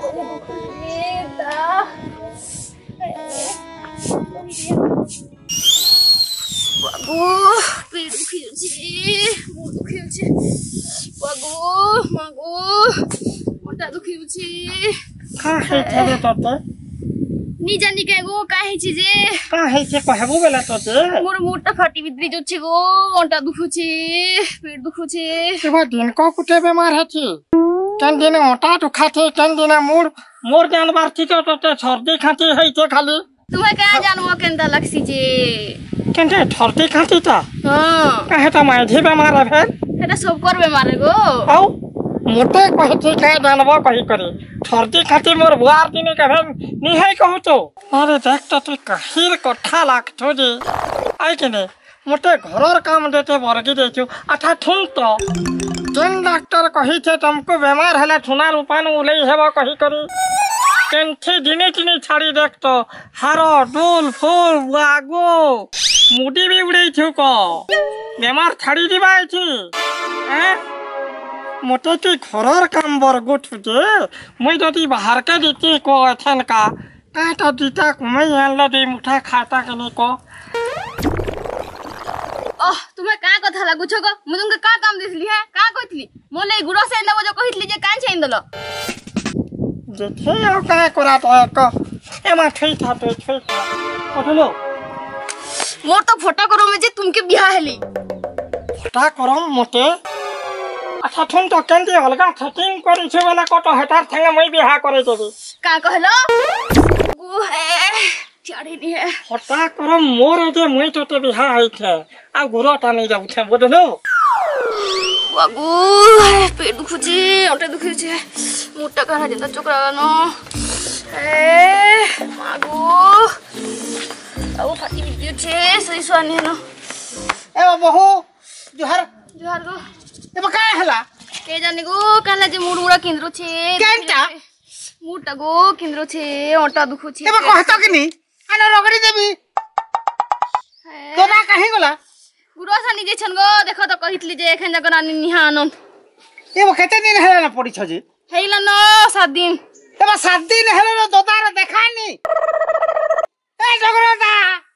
बागो पेट दुखी मुंड दुखी बागो मागो मोटा दुखी का है थे तते नी जानी के गो काहे छी जे का है से कहबो बेला तते मोर मुंडटा फाटी बिद्री जोछि गो मोटा दुखुछि पेट दुखुछि एबा दिन को कुटे बेमार है छी केन दिन मोटा दुखाथे केन दिन मोर जानबार छी तते सर्दी खाती है ते खाली तुम्हें क्या जानबो केनता लक्सी जे केनते सर्दी खाती ता हां काहे ता माइधी बेमार है फेर एटा सब कर बेमार गो औ मोटे कहती का जानबो कहि करे सर्दी खाती मोर बुआर दिने के भेन निहाई कहू तो अरे देख तो तू कहिर कथा लागतो जे आई केने मोटे घरर काम देते बरगी देछु अच्छा ठुन तो केन डॉक्टर कहि छे तुमको बीमार हला ठुना रूपान उलई हेबो कहि करी केनथे दिने दिने छाड़ी देख तो हारो डोल फूल वागो मुडी भी उड़ई छु को बीमार छाड़ी दिबाई छी हैं मोटे की घरर काम बरगो छुजे मैं जदी बाहर के देती को एथन का काटा दीता कुमै यानला दे मुठा खाता कने को ओह तुम्हें का कथा लागु छ गो मु तुमके का काम दिसली है का कहतली मोले गुरो से लेबो जो कहितली जे कान छैन दलो जेथे ओ का करा तो को एमा ठई था तो ठई था ओठलो मोर तो फोटा करो में जे तुमके बियाह हेली फोटा करो मोटे अच्छा ठुन तो केंदी अलगा सेटिंग करी छ वाला को तो हटार थंगे मैं बियाह करे देबी का कहलो गु है चढ़ी नी है फोटा करो मोर जे मैं तो ते बियाह है छे आ गुरो टानी जाउ छे बोदलो बागु पेट दुखुछि ओटे दुखुछि मुट्टा काना जेता चोकरानो ए मागो अब फाटी बिदियो छे सही स्वानी न ए बहु जोहार गो एबा का हला के जानी गो काला जे मुडुरा केन्द्र छे केनटा मुट्टा गो केन्द्र छे ओटा दुखुछि एबा कहतो किनी आना रगड़ी देबी तोरा कहीं गला गुरो सानी जे छन गो देखो तो कहितली जे एखन जक नानी निहानो एबा केते दिन हेला ना पड़ी छ जे हेला न 7 दिन एबा 7 दिन हेला नो दोतार देखानी ए जगरदा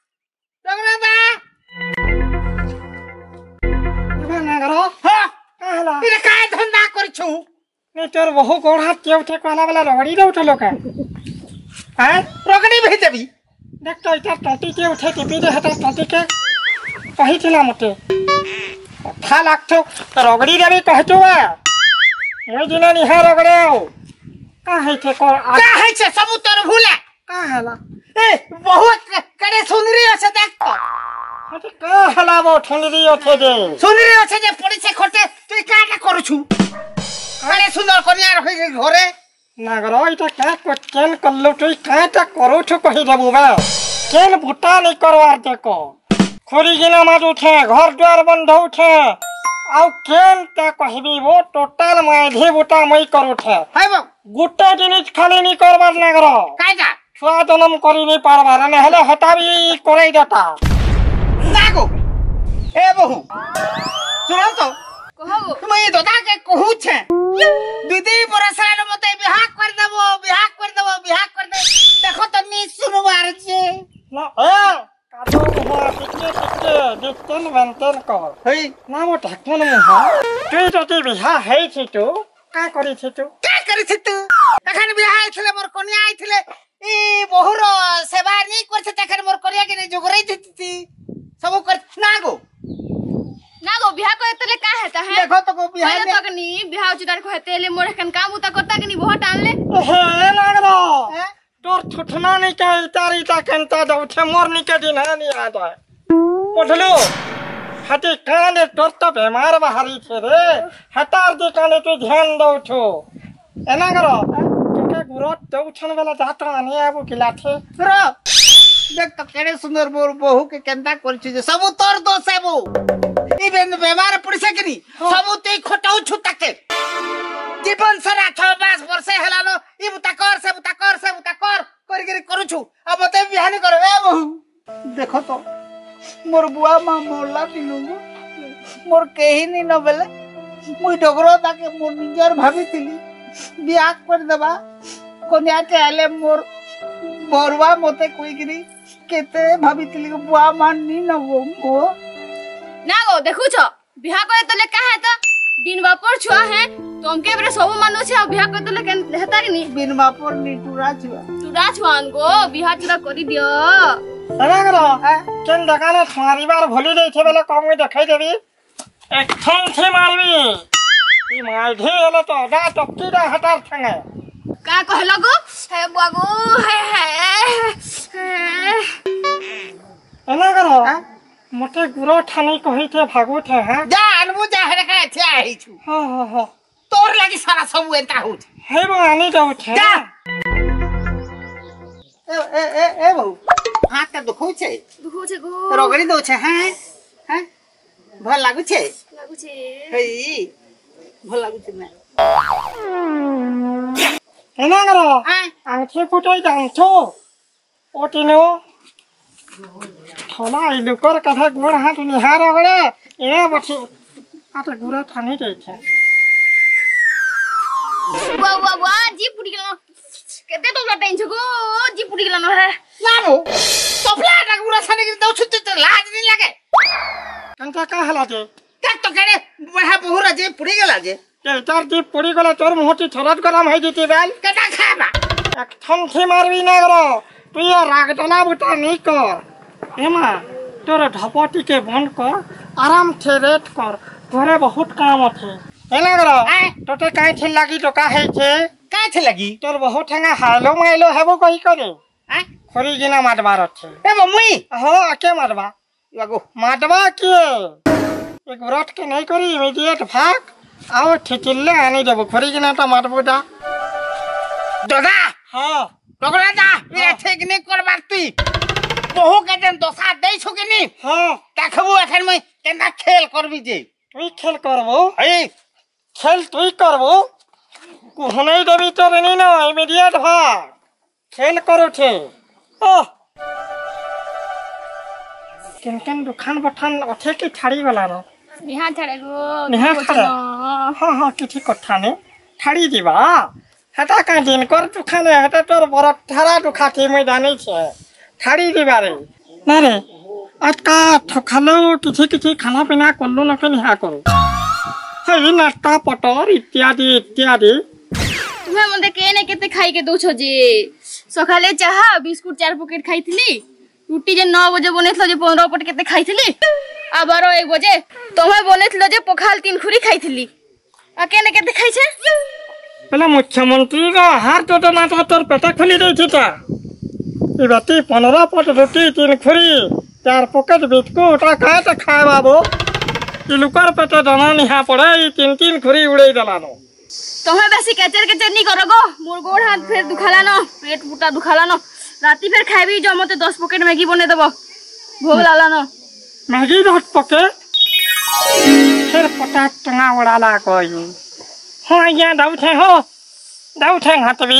एबा ना करो हां कहला इने काय धंधा कर छु ने तोर बहु गोड़ा केउठे कहला वाला रगड़ी दे उठलो का हैं रगड़ी भी देबी देख तो इटा टटी के उठे टिपी दे हटा टटी के कहि थिला मते कथा लागतो रगड़ी देबी कहतो मैं दिना निहा रगड़ाओ का है थे को का है से सब तोर भूला का हला ए बहुत करे सुंदरी আছে देख तो हटे का हला वो ठुनरी আছে दे सुंदरी আছে जे पड़ी से खटे तू काटा करू करे सुंदर कन्या रहि घरे नागर इटा का केन कल्लो तू काटा करू छु कहि देबू बा केन भुटा नहीं करवार देखो खोरी गिना माज उठे घर द्वार बंद उठे आउ केन ता कहबी वो टोटल माधे बुटा मई कर उठे हाय बा गुट्टा जिनिस खाली नहीं करबार नागर काटा छुआ जन्म करी नहीं पारबार ने हेले हटाबी करई देता नागो ए बहु सुन तो कहबो तुम ये दोता के कहू छे दीदी परसाल मते बियाह कर दे देखो तो नी सुनवार छे ना ए कादो हुआ टिके दितन बनतन कर हई ना मो ढाकन मुहा तू जति बियाह है छी तू का करी छी तू एखन बियाह आइथिले मोर कन्या आइथिले ई बहुर सेवा नहीं करछ तखन मोर करिया के जोगरई दिती सब कर नागो बियाह करतले का हेता है देखो तो को बियाह पहले तक नी बियाह चिदार को हेतेले मोर एखन काम उता करता के नी बहुत आनले हे लागरो तोर ठुठना नहीं का तारी ता कंता दउ छे मोर नी के दिन है नी आदा पठलो हटे काने तोर तो बीमार बाहरी छे रे हटार दे काने तू ध्यान दउ छो एना करो तोके गुरो दउ छन वाला जाता आने आबो किलाथे रो देख तो केड़े सुंदर मोर बहु के केंता करछि जे सब तोर दोष है बो ई बीमार पड़ी से किनी सब ते खटाउ छु ताके जीवन सारा 6 वर्ष हेलानो ई बुता कर करी करू छु अब मते बिहानी करो ए बहु देखो तो मोर बुआ मां मोरला दिनु मोर केही नी न बेले मुई डगरो ताके मोर निजर भाबी थिली बियाह कर देबा कोनिया के आले मोर बरुआ मते कोई गिरी केते भाबितली बुआ माननी न वो मो ना गो देखु छ बिहा करे तले का है त दिन बापर छुआ है तुमके बरे सब मानु छ बिहा करे तले केन हेता कि नी बिन बापर नी टुरा छुआ छुआन गो बिहा चुरा करी दियो एना करो केन दकाने तुम्हारी बार भोली दे छे बेले कम में देखाई देबी एक थन थी मारबी ई मार धे हलो तो दा टक्की दा हटार थंगे का कहलो गो हे बागो एना करो मोटे गुरो ठानी कहि थे भागो थे हां जा अनबु जा हरे का छे आई छु हां तोर लागि सारा सब एता हो हे बो आनी जाऊ थे जा ए बहु हाथ का दुखो छे गो रगड़ी दो छे हैं भल लागु छे हेई भल लागु छे ना एना करो आंखे फुटोई जांछो ओटिनो थोला ई लुकर कथा गुण हाथ निहार गड़े ए बठी आटे गुरा ठानी दे छे वा जी पुडी गेलो केते तो लटाइन छ गो जी पुडी गेलो है नानो तोफला का गुरा छने के दो छुते तो लाज नहीं लागे कंता का हला दे का तो करे बहा बहुरा जे पुडी गेला जे के तार जी पुडी गला तोर मोहटी थरत गरम है जीती बेल केटा खाबा एक थन थी मारबी ना करो तू ये राग टला बुटा नहीं कर एमा तोर ढपटी के बंद कर आराम से रेट कर तोरे बहुत काम थे एना करो तोते काई थे लागी तो का है छे का थे लगी तोर बहुत ठंगा हालो माइलो हेबो कहि करे खरी गिना मारबार छे ए मुई हो आके मारबा लगो मारबा के एक व्रत के नहीं करी इमीडिएट भाग आओ ठिकिल्ले आनी देबो खरी गिना तो मारबो दा दादा हां रगड़ा दा मेरा ठीक नहीं करबार तुई बहु के दिन दोसा देई छु के नी हां देखबो एखन मैं केना खेल करबी जे तुई खेल करबो ए खेल तुई करबो कुहनै देबी तो नहीं ना इमीडिएट भाग खेल करो छे ओ केन दुकान बठान अथे की छाड़ी वाला रो निहा छड़े गो निहा छड़े हां किछि कथा ने छाड़ी दिबा हेता का दिन कर दुकाने हेता तोर बड़ थारा दुखाती मैं जानै छे छाड़ी दिबा रे ना रे आज का ठखालो किछि खाना पीना करलो न के निहा करो हे नाश्ता पटर इत्यादि तुम्हें मते केने केते खाई के दो छो जे सकाले चाहा बिस्कुट 4 पैकेट खाइथिली रुटी जे 9 बजे बनेथलो जे 15 पट केते खाइथिली आ 12 1 बजे तुम्हें बनेथलो जे पखाल 3 खुरी खाइथिली आ केने केते खाइ छे पहले मुख्यमंत्री का हार तो ना तोर पेट खुली दे छिता ई राती 15 पट रोटी 3 खुरी 4 पैकेट बिस्कुट आ का त खाए बाबू ई लुकर पेट दाना निहा पड़े ई 3 खुरी उड़े दलानो तुम्हें बेसी केचर नहीं करो गो मोर गोड़ हाथ फिर दुखाला न पेट पुटा दुखाला न राती फिर खाइबी जो मते 10 पैकेट मैगी बने देबो भोग लाला न मैगी 10 पैकेट फिर पटा टंगा उड़ाला कोई हां या दाउ थे हाथबी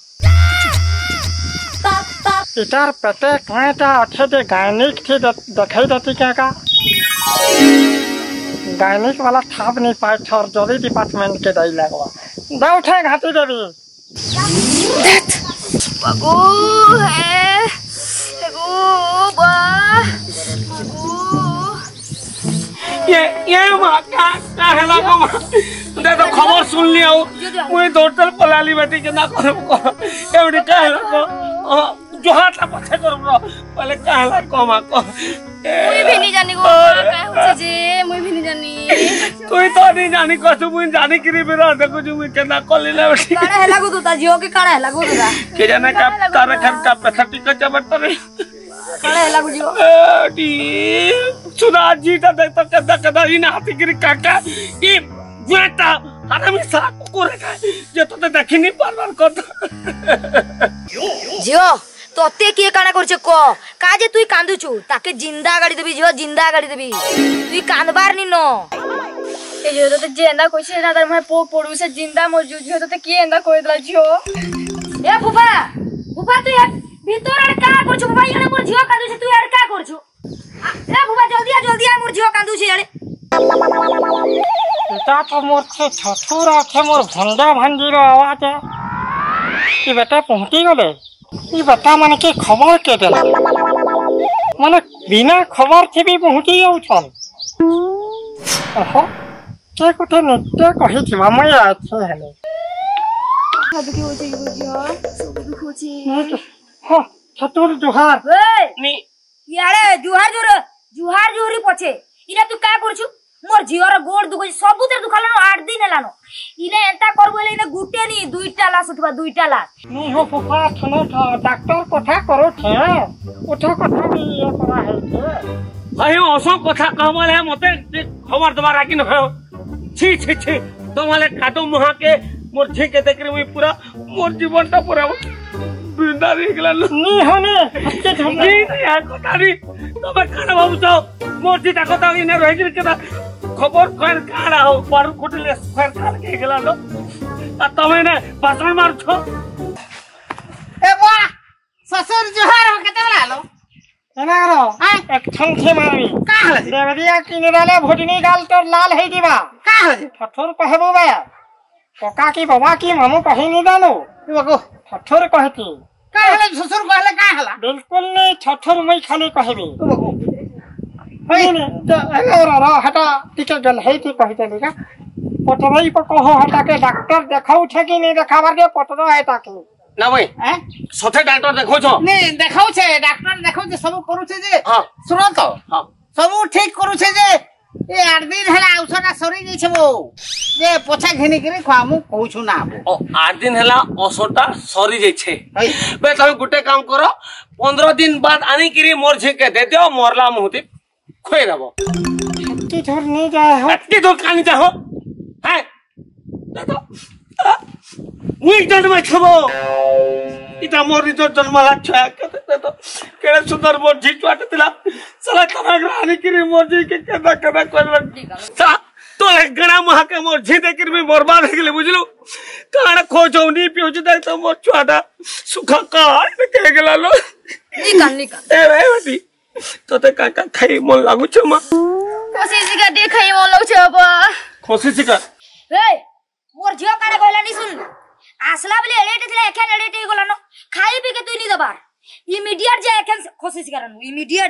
इतार पेटे काटा अच्छे दे गायनिक थी देखाई देती क्या का गायनिक वाला थाप नहीं पाए छोर जोरी डिपार्टमेंट के दाई लगवा दाउ थे घाटी देवी बागो है गो बा ये मां का हैला को दे तो खबर सुन लिया मुई दोतर पलाली बेटी के ना करो एवडी का हैला को जो हाथ पछे करो पहले का हैला को मां को मुई भी नहीं जानी गो का होचे जे मुई भी नहीं जानी तू तो नहीं जानी को तू मुई जानी कि बेरा देखो जो मुई केना कॉल ले बेटी काड़ा हैला को तू जियो के काड़ा हैला को तू के जाने का तारे खन का पैसा टिकट जबत रे काड़ा हैला को जियो डी सुना जी तो देख तो कदा ही ना हाथी गिरी काका ये बेटा अरे मैं सारा कुकुर है जे तो देखि नहीं बार कर जियो तोते के काना करछे को काजे तुई कांदुछु ताके जिंदा गाड़ी देबी जियो जिंदा गाड़ी देबी तुई कांदबार नी नो ए जियो तो जेंदा कोइसे ना तर मैं पोडू से जिंदा मौजूद जियो तो के एंदा कोइ दला जियो ए फुफा फुफा तू यार भीतर आड़ का करछु फुफा याने मोर जियो कांदुछु तू यार का करछु ए फुफा जल्दी आ मोर जियो कांदुछु यारे इता तो मोर छे छथुरा छे मोर भंडा भंजीरो आवाज है ये बेटा पहुंची गले ये बेटा मन के खबर के देला माने बिना खबर थे भी पहुंची जाउछन ओहो के कोठे नृत्य कहि थिबा मैं आछे हेले सब के होचे की बुझियो सब दुख होचे हो छतुर जुहार ए नी यारे जुहार जोहरी पछे इना तू का करछु मोर झियर गोड़ दुख सबुते दुखालो 8 दिन हेलानो इने एंता करबो इने गुटे नी दुईटा लास उठबा दुईटा लास नी हो फुफा थनो था डॉक्टर कथा करो छे उठो कथा भी ये करा है छे भाई असो कथा कहमले मते खबर दबारा कि न छी छी छी तमले काटो मुहा के मोर छी के देखरे मुई पूरा मोर जीवन ता पूरा बिंदा रे गेला नी होने हत्ते झमके यार कतारी तबे खाना बाबू तो मोर जी ता कता इने रहि गिर के खबर कोन काड़ा हो पर कुटले खैर खान के गेला लो आ तमे ने भाषण मार छो ए बुआ ससुर जोहार हो केते लालो एना करो एक ठन थे मारवी का हले देवरिया किने डाले भोजनी गाल तो लाल है दिबा का हले ठठोर कहबो बा कका की बाबा की मामू कहि नि दानो बको ठठोर कहती का हले ससुर कहले का हला बिल्कुल नहीं ठठोर मैं खाली कहबी बको नहीं नहीं तो रा हटा टिके गल है थी कहते लेगा पटरई पर कहो हटा के डॉक्टर देखाउ छे कि नहीं देखावर के पटरो है ताके ना भाई हैं सथे डॉक्टर देखो छो नहीं देखाउ छे डॉक्टर देखाउ छे सब करू छे जे हां सुनो तो हां सब ठीक करू छे जे ए 8 दिन हला औषधा सरी जाई छे वो जे पोछा घिनी करे खामु कहू छु ना ओ 8 दिन हला औषधा सरी जाई छे हई बे તમે गुटे काम करो 15 दिन बाद आनी करी मोर छे के दे दियो मोरला मुहती खोई रबो हट्टी छोड़ नहीं जाए हो अत्ती तो कानी जाहो हैं तो मुई जन्म छबो इता मोर तो जन्मला छया के तो केड़े सुंदर मोर जी चुआट दिला साला तना ग्रानी करी मोर जी के केदा केदा कोन सा तो एक गणा महा के मोर जी देखिर में बर्बाद हो गेले बुझलु काण खोजौनी पिउज दे तो मोर चुआटा सुखा काट के गेला लो निकाल ए भाई बेटी तो ते काका खाई मन लागु छ म कोशिश का देखाई मन लौ छ अब खुशी सिका ए मोर झियो काने कहला नि सुन आसला बले एलेटे थिला एखन एलेटे गलानो खाई पी के तू नि दबार इमीडिएट जाय एखन कोशिश करनु इमीडिएट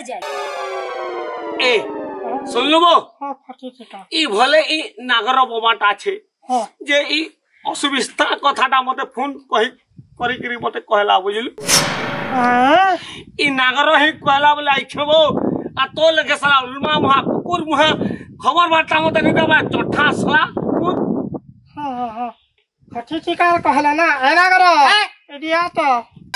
जाय ए सुन लो हां फटी चिका ई भले ई नागर बोमाटा छे हां जे ई असुविस्ता कथाटा मते फोन कहि करी करी मते कहला बुझलु हां ई नागर ही कहला बोले आइछबो आ तो लगे साला उलमा मुहा कुकुर मुहा खबर बाटा मते नि दबा चोठा साला हां हां फटी चिका कहला ना एना करो इडिया तो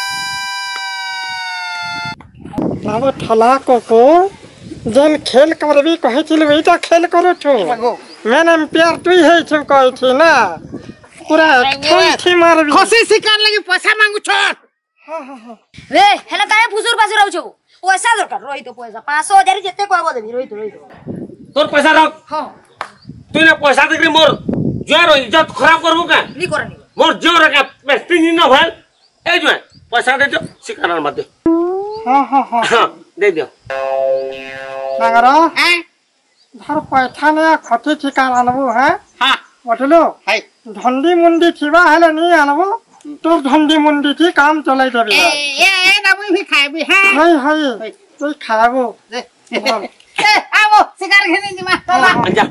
बाबू ठला को जन खेल करबी कहे छिल बेटा खेल करो छो मैन एम्पायर तू है छ कहे छी ना पूरा ठंठी मारबी खसी शिकार लगी पैसा मांगू छ हां हां हां रे हेला काहे फुसुर पासु रहउ छौ पैसा दरकार रोई तो पैसा 500,000 जते कहबो देबी रोई तो तोर पैसा रख हां तू ने पैसा देकरी मोर जोर इज्जत खराब करबो का नी करनी मोर जोर का बेस्ती नि न भल ए जो पैसा दे दो शिकार मत दे हां हां हां दे दियो नागरा हैं धर पैसा ने खटी ठिकान आनबो है हां बटलो हाय धंडी मुंडी थिबा हेले नी आनबो तोर धंडी मुंडी थी काम चलाई देबी ए ना भी खाबी हां हाय हाय तू खाबो ए आवो शिकार घेनी जिमा चला जा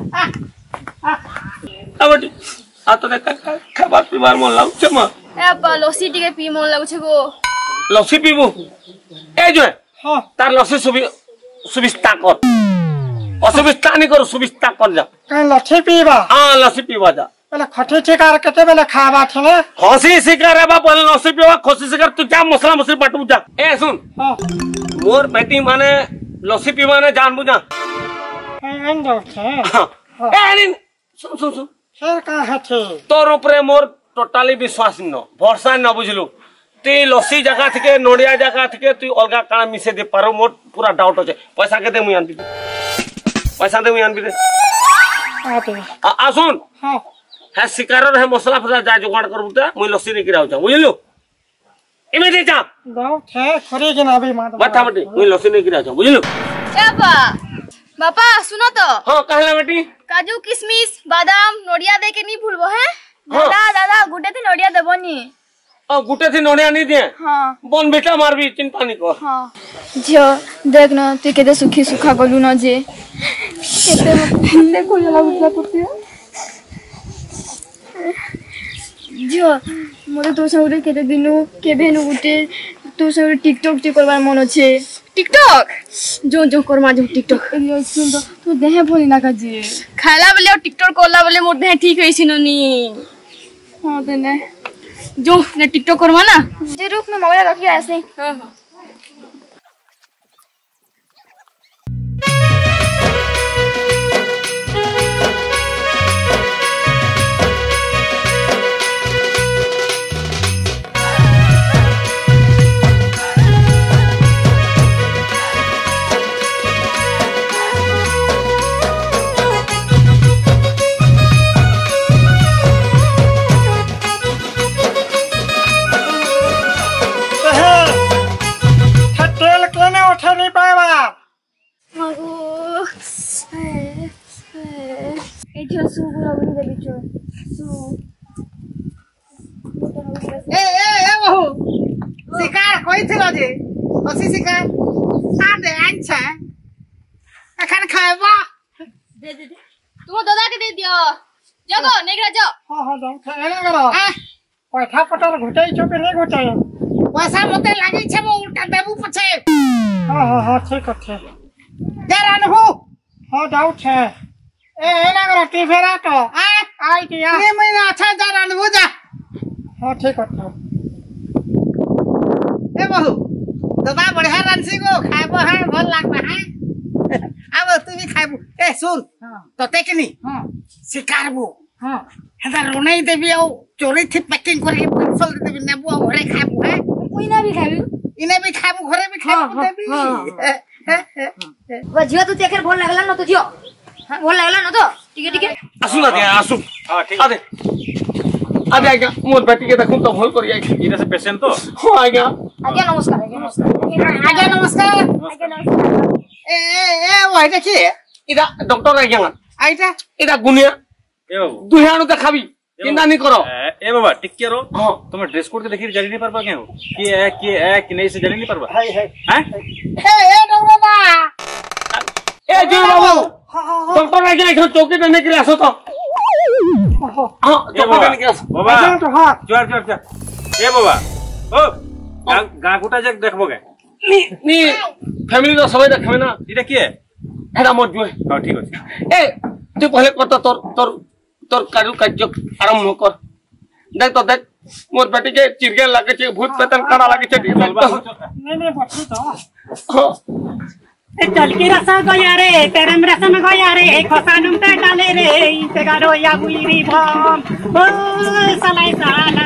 अब आ तो खाबार पीबार मन लागु छ म ए बा लस्सी टिके पी मन लागु छ गो लस्सी पीबो ए जो हां तार लस्सी सुविस्ता कर असुविस्ता नहीं कर सुविस्ता कर जा काई लठी पीबा हां लस्सी पीबा जा पहले खटी ठिकार केते बेले खाबा थने खसी शिकार है बाप लस्सी पीबा खसी शिकार तू जा मसला मसली बाटू जा ए सुन हां मोर बेटी माने लस्सी पीबा ने जान बुझा एन दो छे ए नहीं सुन सुन सुन फिर का है छे तोर ऊपर मोर टोटली विश्वास न भरोसा न बुझलु तू लस्सी जगह थके नोडिया जगह थके तू अलगा काना मिसे दे पारो मोर पूरा डाउट होचे पैसा के दे मुई आनबी पैसा दे मुई आनबी दे आते आ सुन हां है शिकार है मसला फसा जा जुगाड़ करबू त मुई लस्सी नहीं गिराउ छ बुझलु इमे दे जा दो थे खरी के नाबी मात माथा मटी मुई लस्सी नहीं गिराउ छ बुझलु ए बा बापा सुनो तो हां कहला बेटी काजू किशमिश बादाम नोडिया दे के नहीं भूलबो है हाँ। दादा दादा गुटे थे नोडिया देबो नी गुटे थी नोने आनी दिए हाँ बन बेटा मारबी चिंता नहीं कर हाँ झियो देख न तू केते सुखी सुखा गलु न जे केते देखो जला उतला करते झियो मोरे तो संगे केते दिनु केबे न गुटे तो संगे टिकटॉक टी करबार मन छे टिकटॉक जो जो करमा जो टिकटॉक एलियो सुन तो तू देहे भोली ना का जे खाला बेले टिकटॉक कोला बेले मोर देहे ठीक होइछि ननी हां देने जो ने टिकटॉक करवा ना जे रुक में मोबाइल रखी ऐसे हां हां शिकार कोई थे जे ओसी शिकार आ दे अच्छा एखन खाएबा दे दे तुम दादा के दे दियो जगो नेगरा जा हां हां जाऊ खाना करो पैसा पटर घुटाई छो के नहीं घुटाई पैसा मते लागी छे मो उल्टा देबू पछे हां हां हां ठीक है देरान हो हां जाऊ छे एना करो टी फेरा तो आई दिया ये महीना अच्छा देरान हो जा हां ठीक है ए बहू दादा बढ़िया रांसी को खाइबो है भल लागबा है अब तू भी खाइबो ए सुन तो तेकनी हां शिकारबो हां हेदा रोनाई देबी आ चोरी थी पैकिंग करके पार्सल दे देबी नेबो घरे खाइबो है कोइना भी खाबी इने भी खाइबो घरे भी खाइबो देबी वो झियो तू तेकर भल लागला न तो झियो हां भल लागला न तो ठीक है आसु ना दे आसु हां ठीक आदे आदे आज्ञा मोर बेटी के देखूं तो भल करिया इधर से पेशेंट तो हां आज्ञा आज्ञा नमस्कार आज्ञा नमस्कार ए वो देखिए इदा डॉक्टर आज्ञा आइटा इदा गुनिया ए बाबू दुहानु देखाबी चिंता नहीं करो ए बाबा टिक रो हां तुम ड्रेस कोड के देखि जानी नहीं पारबा के हो कि है कि नहीं से जानी नहीं पारबा है हैं ए डॉक्टर बा ए जी बाबू डॉक्टर आज्ञा इधर चौकी देने के लिए आसो तो हां चौकी देने के लिए आसो बाबा तो हां जोर ए बाबा ओ गागुटा जग देखबोगे नी फैमिली तो सबे देखबे ना इटा की है एडा मोर जुए हां ठीक है ए तू पहले कर तो तोर कार्य आरंभ कर देख तो देख मोर बेटी के चिरगे लागे छे भूत पेतन काना लागे छे नहीं बच्ची तो चल के रसा गया रे तेरम रसम गया रे खसानुम ते डाले रे इसे गारो या बुईरी भम ओ सलाई साला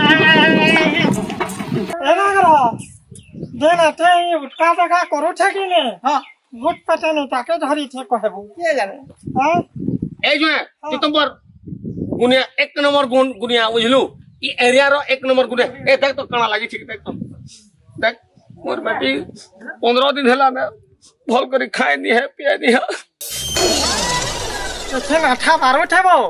एना करो देना ते उठका का करू छे कि ने हां भूत पता नहीं ताके धरी थे कहबू के जाने हां ए जुए तू तुमर गुनिया एक नंबर गुनिया बुझलू ई एरिया रो एक नंबर गुनिया ए देख तो काना लागी ठीक देख तो देख मोर बेटी 15 दिन हला ना भल करी खाए नहीं है पिए नहीं है तो माथा मारो थे वो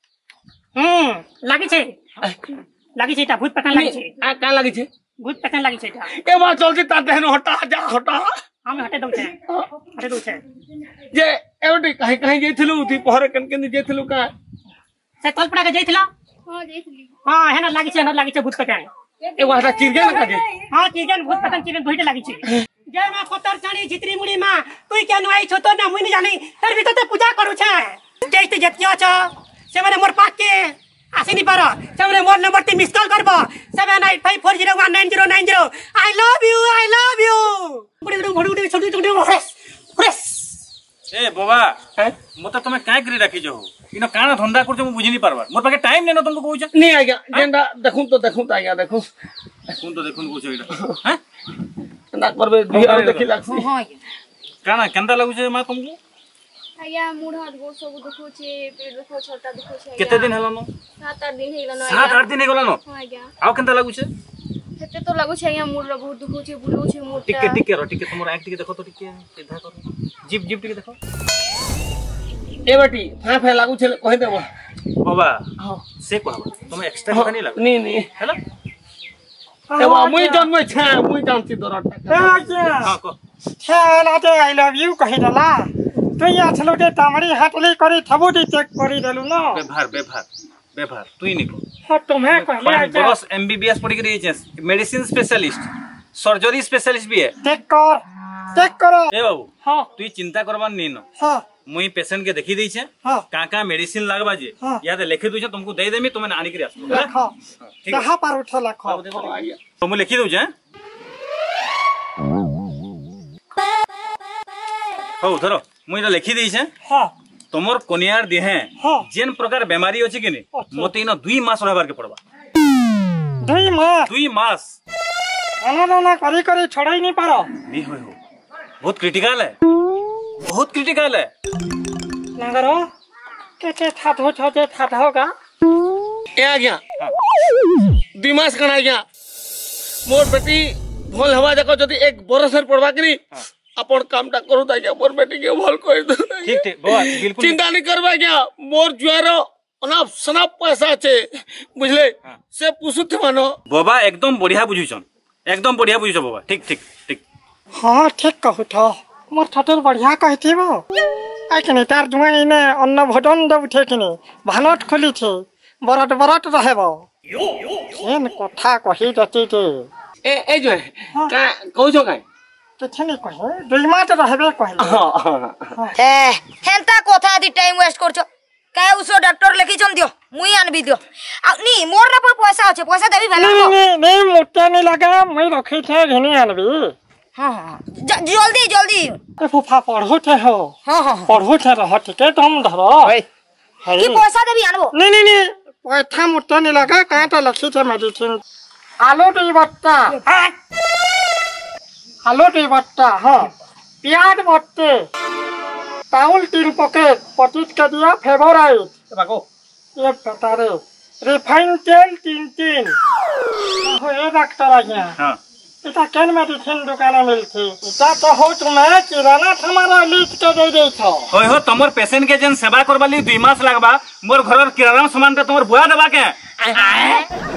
लागी छे ता भूत पतन लागी छे आ का लागी छे भूत पतन लागी छे ता ए बार जल्दी ता देहन हटा जा हटा हम हटे दो छे जे एवडी कहीं कहीं जेथिलु थी पहरे कन जेथिलु का से तलपड़ा के जइथिला हां देख ली हां हेना लागी छे भूत पतन ए वाला चिरगे ना काजे हां चिरगन भूत पतन चिरगन भूत लागी छे जय मां पतर चाणी झित्री मुड़ी मां तुई केनु आई छो तो ना मुई नहीं जानी तर भी तो पूजा करू छे जइते जतियो छ से माने मोर पाक के आसी नहीं पारो से माने मोर नंबर ते मिस कॉल करबो 7854019090 आई लव यू बुड़ी छोटी फ्रेश ए बाबा मते तुम काहे करी राखी जो इनो काना धंधा करछ मु बुझी नहीं पारबा मोर पाके टाइम नै न तुमको कहू छ नहीं आ गया जेंडा देखूं तो आया देखूं कोन तो देखुन कहू छ इटा हैं ना करबे दिया देखि लागसी हां काना केंदा लागू छ मां तुमको आया मुड़ हाथ गोड़ सब दुखो छे पेट दुखो छोटा दुखो छे केते दिन हलो न 7-8 दिन हेला न 7-8 दिन हेगला न हां आज्ञा आउ केंदा लागू छ हेते तो लागो छे आया मुड़ बहुत दुखो छे बुलो छे मोटा टिके तुमर आंख टिके देखो तो टिके सीधा करो जीप टिके देखो ए बेटी फे लागू छे कहि देबो बाबा हां से कहबा तुम एक्स्ट्रा नहीं लागू नहीं हैला एवा मुई जन्म छे मुई जानती दरटा आज्ञा हां को खेला दे आई लव यू कहि दला तू या छलो दे तामड़ी हाटली करी थबुटी चेक करी देलु न बेभार तू ही निको हाँ तुम्हें कहले आज्ञा बस एमबीबीएस पढ़ी के रही मेडिसिन स्पेशलिस्ट सर्जरी स्पेशलिस्ट भी है चेक करो ए बाबू हाँ तू चिंता करबार नहीं न हाँ मुई पेशेंट के देखी दी छे हाँ का मेडिसिन लागबा जे हाँ। या तो लिखि दू छे तुमको दे देमी तुमने आनी के आसो देखो ठीक है कहाँ पर उठो लखो तो मु लिखि दू छे हो धरो मुई तो लिखि दी छे हाँ तुमर कोनियार देहे हाँ। जेन प्रकार बेमारी अछि कि नहीं अच्छा। मते इन 2 मास रहबार के पड़बा 2 मास अना करी छोड़ाई नहीं पारो नहीं हो बहुत क्रिटिकल है बहुत क्रिटिकल है नगरो के था होगा ए आ गया 2 मास कना गया मोर बेटी भल हवा देखो जदी 1 बरस पड़बा करी अपन कामटा करू ता गया मोर बेटी के भल कोई ठीक बाबा बिल्कुल चिंता नहीं करबा गया मोर जुआर अनाप सनाप पैसा छे बुझले से पुसुत मानो बाबा एकदम बढ़िया बुझुछन एकदम बढ़िया बुझुछ बाबा ठीक हाँ ठीक कहू तो मोर ठटर बढ़िया कहती वो आइकने तार दुआई इने अन्न भोजन दे उठे किने भानट खोली छे बरट रहबो केन कथा कहि जति के ए जो का कहू छो का किछने कहे 2 मास रहबे कहले हेंता कोथा दी टाइम वेस्ट करछो काहे उसो डॉक्टर लिखि छन दियो मुई आनबी दियो आ नी मोर ना पर पैसा আছে पैसा देबी भेला नहीं मोटा नहीं लगा मैं रखी थे घने आनबी हां जल्दी ए फुफा पढ़ो थे हो हां पढ़ो थे रह ठीक है तुम धरो की पैसा देबी आनबो नहीं पैसा मोटा नहीं लगा कहां तो लखी थे मेडिसिन आलू टी बट्टा हाँ प्याज बट्टे चाउल 3 पैकेट 25 के दिया फेवराइट बाको ये बता रे रिफाइंड तेल 3 हो ए डॉक्टर आज्ञा हां इता केन मेडिसिन दुकान मिलथि इता तो हो तुम्हें किराना हमारा लिस्ट के दे दे छो होय हो तमर पेशेंट के जन सेवा करबा ली 2 मास लागबा मोर घरर किराना सामान के तमर बुआ देबा के